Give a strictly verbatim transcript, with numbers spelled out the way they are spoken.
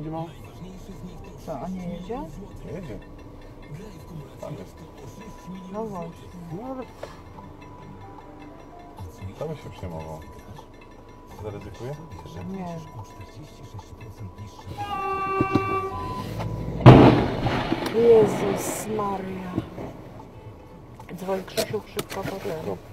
Gdzie mam? Co, a nie jedzie? Nie jedzie. Tam jest. No właśnie. No ale... To by się przejmował. Zaryzykuję? Nie. Jezus Maria. Dzwoń Krzysiu szybko po ten.